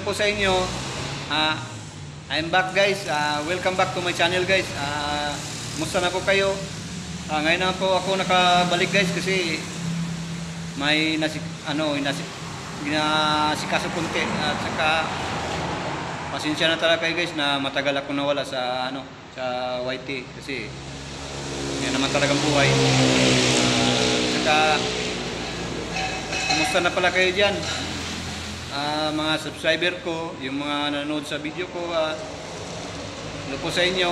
po sa inyo. I'm back guys. Welcome back to my channel guys. Musta na po kayo? Ngayon na po ako nakabalik guys kasi may ginasikaso konti at saka pasensya na talaga kayo guys na matagal ako nawala sa sa YT kasi yan naman talagang buhay. Saka kumusta na pala kayo dyan? Mga subscriber ko, yung mga nanonood sa video ko, ano po sa inyo.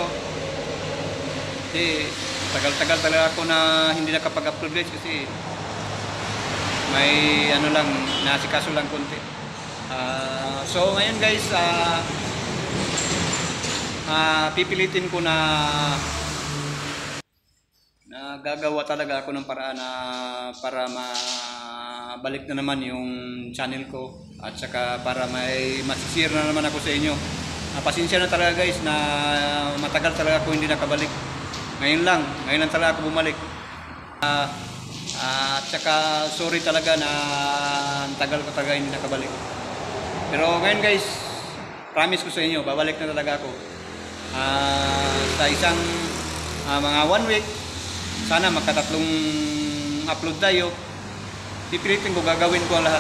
Kasi tagal-tagal talaga ako na hindi nakapag-upload guys kasi may nasikaso lang konti. So ngayon guys, pipilitin ko na gagawa talaga ako ng paraan para balik na naman yung channel ko at saka para may masishare na naman ako sa inyo. Pasensya na talaga guys na matagal talaga ako hindi nakabalik. Ngayon lang talaga ako bumalik. At saka sorry talaga na tagal ko talaga hindi nakabalik. Pero ngayon guys, promise ko sa inyo, babalik na talaga ako. Sa isang mga 1 week, sana magkatatlong upload tayo. Pipilitin ko, gagawin ko ang lahat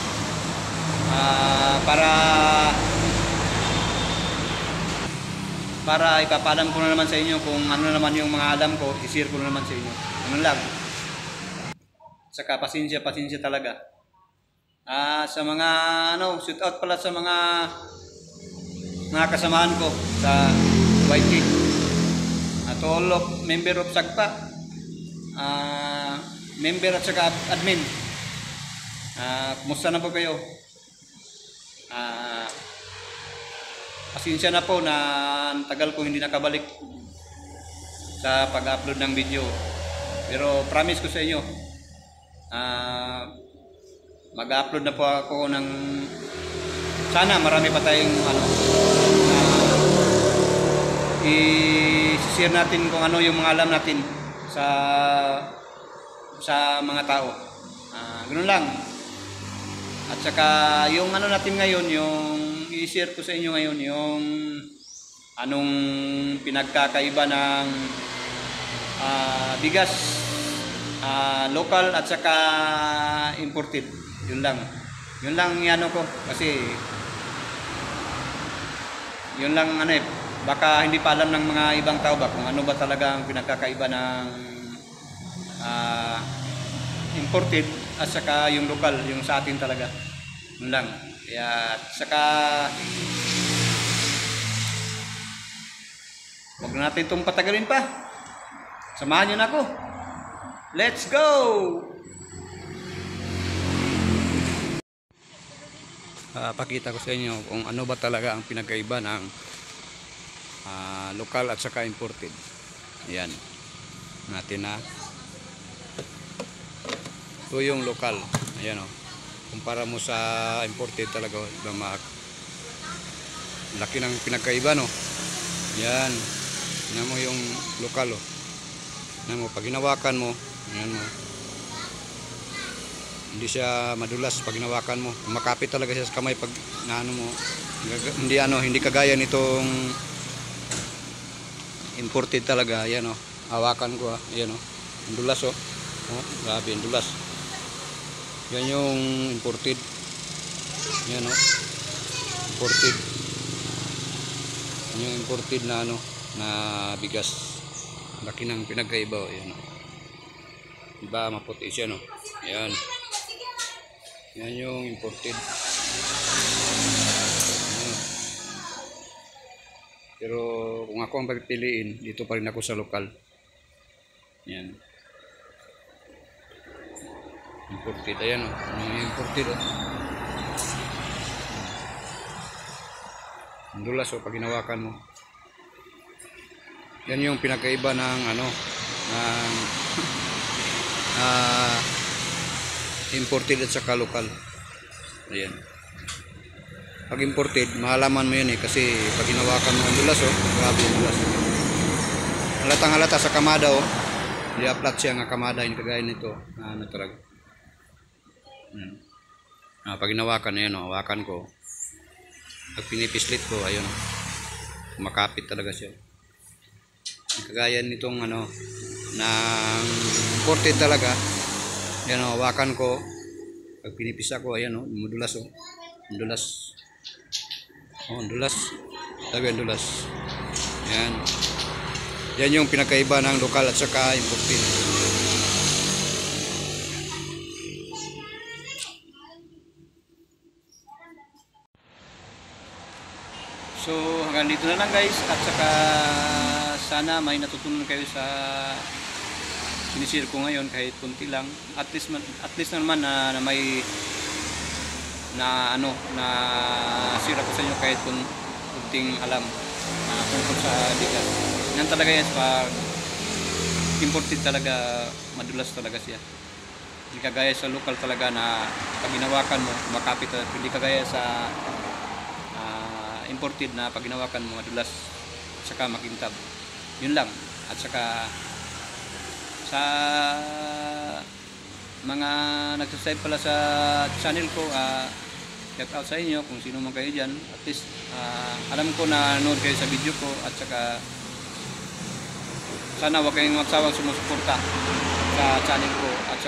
para ipapalam ko na naman sa inyo kung ano naman yung mga alam ko, i-share ko na naman sa inyo. Ano lang. Saka pasensya talaga. Sa mga shoot out pala sa mga kasamahan ko sa YT. At all of member of Sagpa, member at saka admin. Kumusta na po kayo? Pasensya na po na tagal ko hindi nakabalik sa pag-upload ng video. Pero promise ko sa inyo, mag-upload na po ako ng sana marami pa tayong i-share natin kung ano yung mga alam natin sa mga tao. Ganoon lang. At saka yung natin ngayon, yung i-share ko sa inyo ngayon, yung anong pinagkakaiba ng bigas local at saka imported. Yun lang ko kasi yun lang baka hindi pa alam ng mga ibang tao ba kung ano ba talaga ang pinagkakaiba ng imported at saka yung local, yung sa atin talaga. Yun lang. Kaya at saka huwag na natin itong patagalin pa. Samahan nyo na ako. Let's go! Pakita ko sa inyo kung ano ba talaga ang pinagkaiba ng lokal at saka imported. Ayan. Natin na. Ito yung lokal. Ayan o. Kumpara mo sa imported talaga. Laki ng pinagkaiba no. Ayan. Ayan mo yung lokal o. Ayan mo. Pag hinawakan mo. Ayan mo. Hindi siya madulas pag hinawakan mo. Makapit talaga siya sa kamay pag mo. Hindi kagaya nitong imported talaga. Ayan o. Hawakan ko ha. Ayan o. Ang dulas o. Grabe ang dulas. Yan yung imported. Yan o. Imported. Yan yung imported na na bigas. Laki ng pinagkaiba o. Yan o. Diba maputi siya no. Yan. Yan yung imported. Yan. Pero kung ako ang pagpiliin, dito pa rin ako sa lokal. Yan. Imported. Ayan o. Yung imported o. Ang dulas o pag hinawakan mo. Yan yung pinakaiba ng imported at saka lokal. Ayan. Pag imported, mahalaman mo yun kasi pag hinawakan mo ang dulas o. Grabe yung dulas. Halatang halata sa kamada o. Di-uplat siya nga kamada. Yung kagaya nito. Talaga. Pag hinawakan na yun, hawakan ko. Pag pinipislit ko, ayun, kumakapit talaga siya. Kagaya nitong ano, ng imported talaga. Yan o, hawakan ko. Pag pinipisa ko, ayan o, madulas o. Madulas. Oh, dulas. Talaga dulas. Yan. Yan yung pinakaiba ng lokal at saka imported. So hanggang dito na lang guys, at saka sana may natutunan kayo sa sinisir ko ngayon kahit kunti lang. At least naman na may na ano na sira ko sa inyo kahit kunting alam tungkol sa bigas. Yan talaga yan, pag imported talaga madulas talaga siya. Hindi kagaya sa local talaga na pag ginawakan mo makapit, hindi kagaya sa imported na pag ginawakan mo madulas at saka makintab. Yun lang. At saka sa mga nag-subscribe pala sa channel ko, shout out sa inyo kung sino man kayo dyan. At least alam ko na nanood kayo sa video ko, at saka sana huwag kayong magsawang sumusuporta sa channel ko, at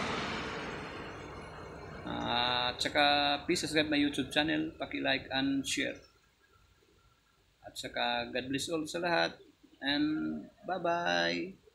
saka please subscribe my YouTube channel, paki-like and share. At saka God bless all sa lahat, and bye bye.